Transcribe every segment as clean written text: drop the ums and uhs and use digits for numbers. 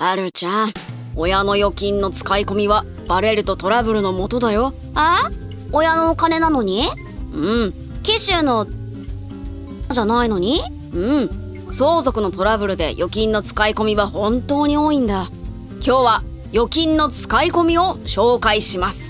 はるちゃん、親の預金の使い込みはバレるとトラブルの元だよ。 親のお金なのに？紀州のじゃないのに？ 相続のトラブルで預金の使い込みは本当に多いんだ。今日は預金の使い込みを紹介します。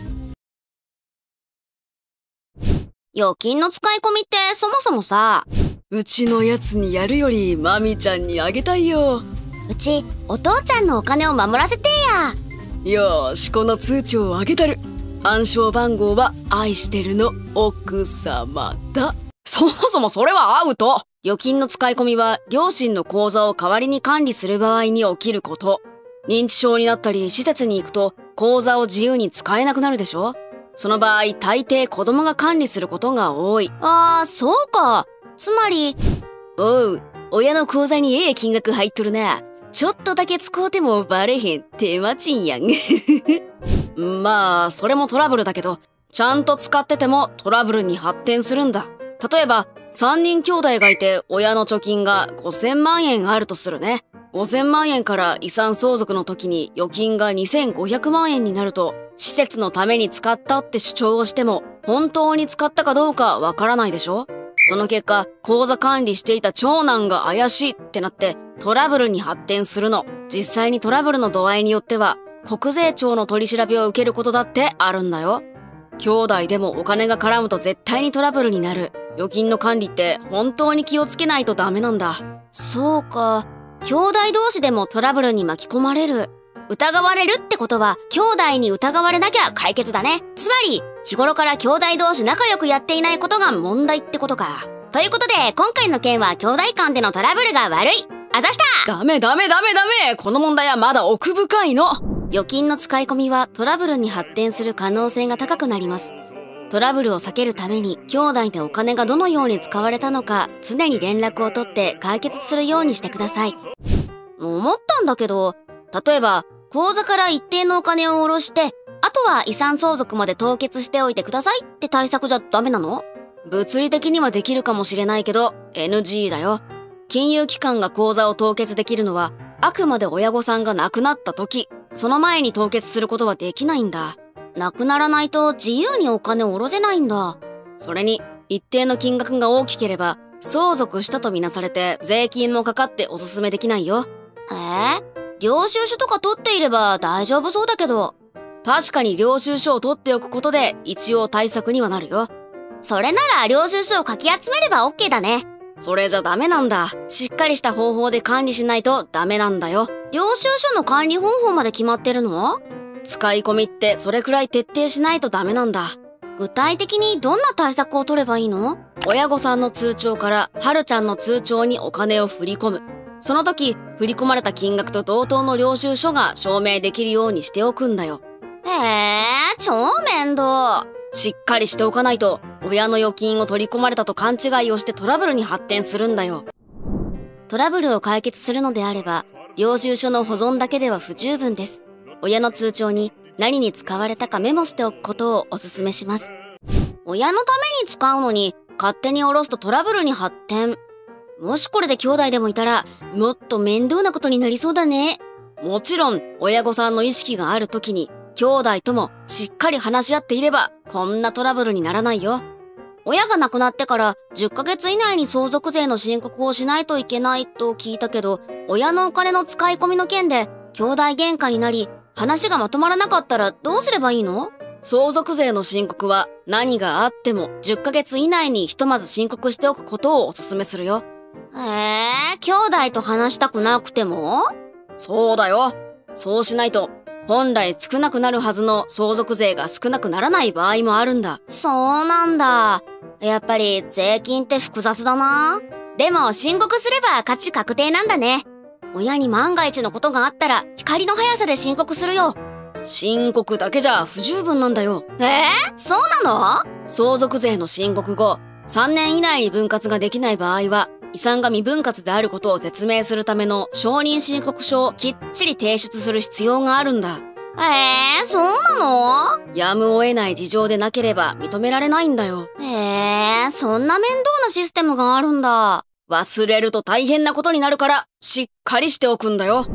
預金の使い込みってそもそもさ、 うちのやつにやるよりマミちゃんにあげたいよ。 うちお父ちゃんのお金を守らせてや。 よーし、この通帳をあげたる。暗証番号は愛してるの奥様だ。そもそもそれはアウト。預金の使い込みは両親の口座を代わりに管理する場合に起きること。認知症になったり施設に行くと口座を自由に使えなくなるでしょ。その場合大抵子供が管理することが多い。 そうか。つまり、 おう、親の口座にええ金額入っとるな。ちょっとだけ使うてもバレへん手間賃やん。まあそれもトラブルだけど、ちゃんと使っててもトラブルに発展するんだ。例えば3人兄弟がいて親の貯金が5000万円あるとするね。5000万円から遺産相続の時に預金が2500万円になると、施設のために使ったって主張をしても本当に使ったかどうかわからないでしょ。その結果口座管理していた長男が怪しいってなってトラブルに発展するの。実際にトラブルの度合いによっては国税庁の取り調べを受けることだってあるんだよ。兄弟でもお金が絡むと絶対にトラブルになる。預金の管理って本当に気をつけないとダメなんだ。 そうか。兄弟同士でもトラブルに巻き込まれる。疑われるってことは兄弟に疑われなきゃ解決だね。つまり日頃から兄弟同士仲良くやっていないことが問題ってことか。ということで今回の件は兄弟間でのトラブルが悪い。あざした。 ダメ。この問題はまだ奥深いの。 預金の使い込みはトラブルに発展する可能性が高くなります。トラブルを避けるために兄弟でお金がどのように使われたのか常に連絡を取って解決するようにしてください。思ったんだけど、例えば口座から一定のお金を下ろしてあとは遺産相続まで凍結しておいてくださいって対策じゃダメなの？ 物理的にはできるかもしれないけど NG だよ。金融機関が口座を凍結できるのはあくまで親御さんが亡くなった時、その前に凍結することはできないんだ。 亡くならないと自由にお金を下ろせないんだ。 それに一定の金額が大きければ相続したとみなされて税金もかかっておすすめできないよ。 領収書とか取っていれば大丈夫そうだけど。 確かに領収書を取っておくことで一応対策にはなるよ。 それなら領収書をかき集めれば OK だね。 それじゃダメなんだ。しっかりした方法で管理しないとダメなんだよ。 領収書の管理方法まで決まってるの？ 使い込みってそれくらい徹底しないとダメなんだ。 具体的にどんな対策を取ればいいの？ 親御さんの通帳からはるちゃんの通帳にお金を振り込む。その時振り込まれた金額と同等の領収書が証明できるようにしておくんだよ。 超面倒。 しっかりしておかないと親の預金を取り込まれたと勘違いをしてトラブルに発展するんだよ。 トラブルを解決するのであれば領収書の保存だけでは不十分です。親の通帳に何に使われたかメモしておくことをお勧めします。親のために使うのに勝手に下ろすとトラブルに発展。もしこれで兄弟でもいたらもっと面倒なことになりそうだね。 もちろん親御さんの意識がある時に兄弟ともしっかり話し合っていればこんなトラブルにならないよ。 親が亡くなってから10ヶ月以内に相続税の申告をしないといけないと聞いたけど、親のお金の使い込みの件で兄弟喧嘩になり話がまとまらなかったらどうすればいいの？ 相続税の申告は何があっても10ヶ月以内にひとまず申告しておくことをお勧めするよ。 兄弟と話したくなくても？ そうだよ。そうしないと本来少なくなるはずの相続税が少なくならない場合もあるんだ。 そうなんだ。やっぱり税金って複雑だな。でも申告すれば価値確定なんだね。親に万が一のことがあったら光の速さで申告するよ。 申告だけじゃ不十分なんだよ。 そうなの？相続税の申告後3年以内に分割ができない場合は遺産が未分割であることを説明するための承認申告書をきっちり提出する必要があるんだ。 そうなの？ やむを得ない事情でなければ認められないんだよ。 そんな面倒なシステムがあるんだ。 忘れると大変なことになるからしっかりしておくんだよ。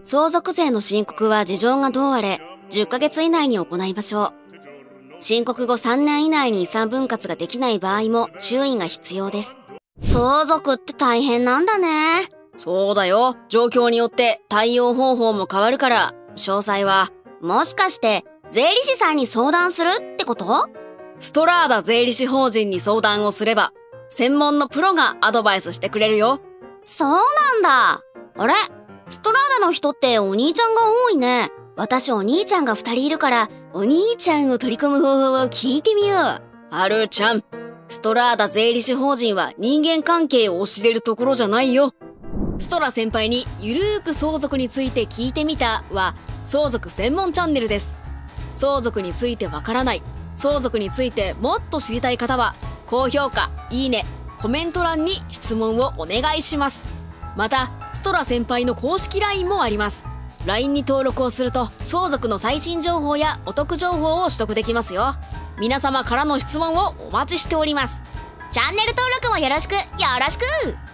相続税の申告は事情がどうあれ、10ヶ月以内に行いましょう。申告後3年以内に遺産分割ができない場合も注意が必要です。相続って大変なんだね。 そうだよ。状況によって対応方法も変わるから、詳細は。 もしかして、税理士さんに相談するってこと？ ストラーダ税理士法人に相談をすれば、専門のプロがアドバイスしてくれるよ。 そうなんだ。あれ？ストラーダの人ってお兄ちゃんが多いね。私お兄ちゃんが2人いるから、お兄ちゃんを取り込む方法を聞いてみよう。 はるちゃん、ストラーダ税理士法人は人間関係を教えるところじゃないよ。ストラ先輩にゆるーく相続について聞いてみたは相続専門チャンネルです。相続についてわからない、相続についてもっと知りたい方は高評価、いいね、コメント欄に質問をお願いします。またストラ先輩の公式 LINE もあります。 LINE に登録をすると相続の最新情報やお得情報を取得できますよ。皆様からの質問をお待ちしております。 チャンネル登録もよろしく。